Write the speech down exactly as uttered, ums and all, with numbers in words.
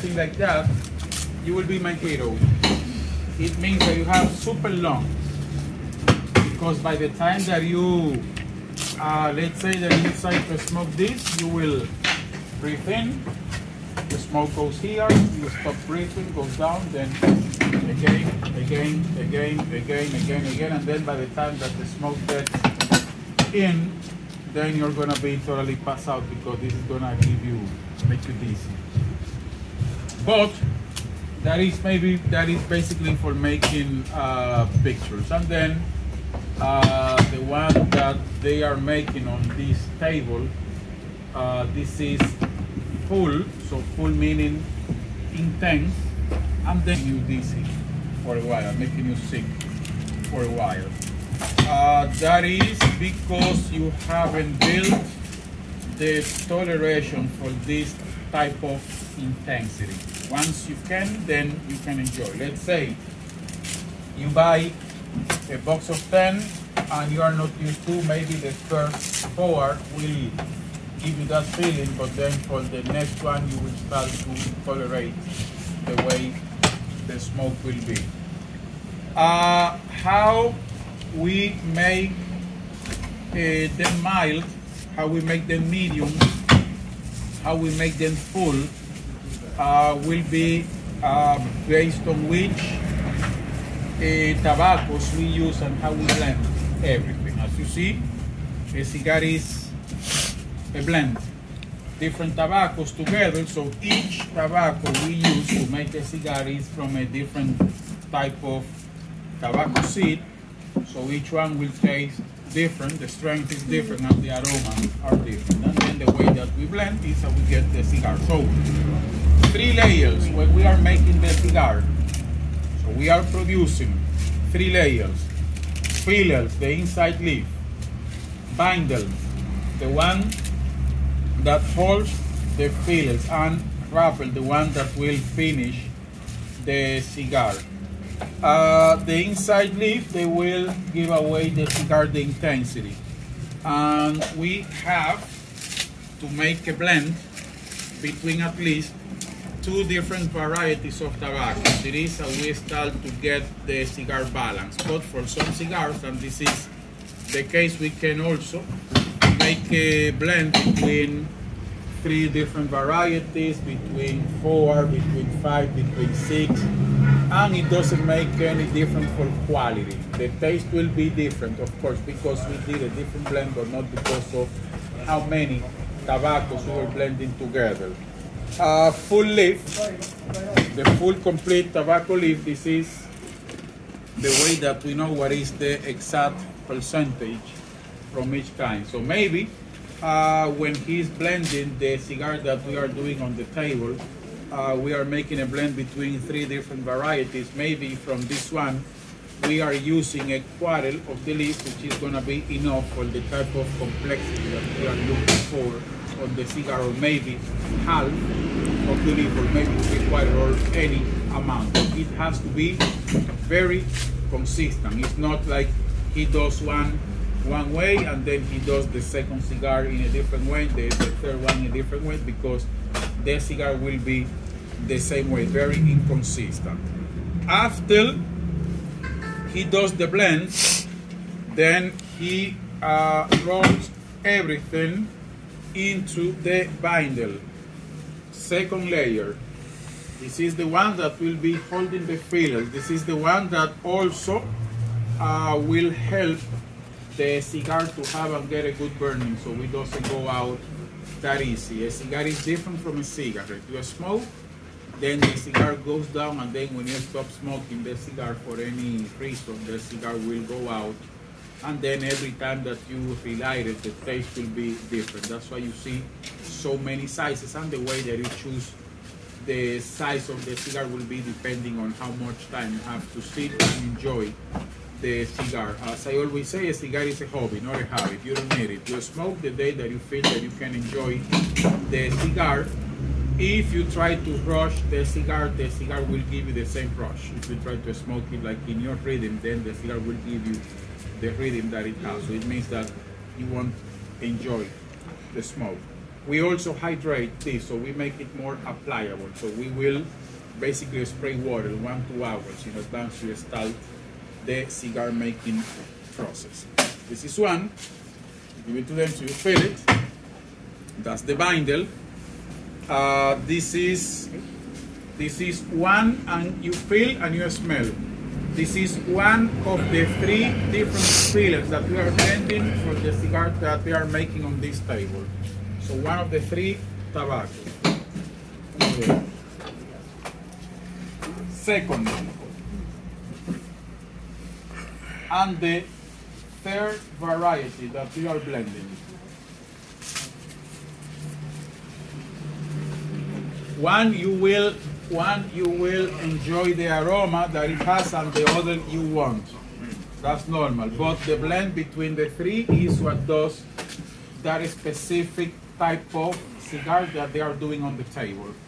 something like that, you will be my hero. It means that you have super lungs, because by the time that you, uh, let's say that you decide to smoke this, you will breathe in, the smoke goes here, you stop breathing, goes down, then again, again, again, again, again, again, and then by the time that the smoke gets in, then you're gonna be totally pass out, because this is gonna give you, make you dizzy. But that is maybe, that is basically for making uh, pictures. And then uh, the one that they are making on this table, uh, this is full, so full meaning intense, and then you dizzy for a while, making you sick for a while. Uh, that is because you haven't built the toleration for this type of intensity. Once you can, then you can enjoy. Let's say you buy a box of ten and you are not used to, maybe the first four will give you that feeling, but then for the next one you will start to tolerate the way the smoke will be. Uh, how we make uh, them mild, how we make them medium, how we make them full, uh, will be uh, based on which uh, tobaccos we use and how we blend everything. As you see, a cigar is a blend, different tobaccos together, so each tobacco we use to make a cigar is from a different type of tobacco seed, so each one will taste different, the strength is different, and the aroma are different. And then the way that we blend is how we get the cigar. So, three layers when we are making the cigar. So we are producing three layers. Fillers, the inside leaf. Bindle, the one that holds the fillers, and wrapper, the one that will finish the cigar. Uh, the inside leaf, they will give away the cigar the intensity. And we have to make a blend between at least two different varieties of tobacco. It is how we start to get the cigar balance. But for some cigars, and this is the case, we can also make a blend between three different varieties, between four, between five, between six, and it doesn't make any difference for quality. The taste will be different, of course, because we did a different blend, but not because of how many tobaccos we were blending together. Uh, full leaf, the full complete tobacco leaf, this is the way that we know what is the exact percentage from each kind. So maybe uh, when he's blending the cigar that we are doing on the table, uh, we are making a blend between three different varieties. Maybe from this one, we are using a quarter of the leaf, which is going to be enough for the type of complexity that we are looking for on the cigar, or maybe half of the leaf, or maybe three quarter, or any amount. It has to be very consistent. It's not like he does one one way and then he does the second cigar in a different way, the, the third one in a different way, because the cigar will be the same way, very inconsistent. After he does the blend, then he uh, rolls everything into the bindle. Second layer. This is the one that will be holding the fillers. This is the one that also uh, will help the cigar to have and get a good burning, so it doesn't go out that easy. A cigar is different from a cigarette. You smoke, then the cigar goes down, and then when you stop smoking the cigar for any reason, the cigar will go out. And then every time that you relight it, the taste will be different. That's why you see so many sizes, and the way that you choose the size of the cigar will be depending on how much time you have to sit and enjoy the cigar. As I always say, a cigar is a hobby, not a habit. You don't need it. You smoke the day that you feel that you can enjoy the cigar. If you try to rush the cigar, the cigar will give you the same rush. If you try to smoke it like in your rhythm, then the cigar will give you the rhythm that it has. So it means that you won't enjoy the smoke. we also hydrate this, so we make it more applicable. So we will basically spray water one, two hours in advance to start the cigar making process. This is one. Give it to them so you feel it. That's the bindle. Uh, this is this is one, and you feel and you smell. This is one of the three different fillers that we are blending for the cigar that we are making on this table. So one of the three tobacco. Okay. Second, and the third variety that we are blending. One you will one you will enjoy the aroma that it has, and the other you won't. That's normal. But the blend between the three is what does that specific type of cigar that they are doing on the table.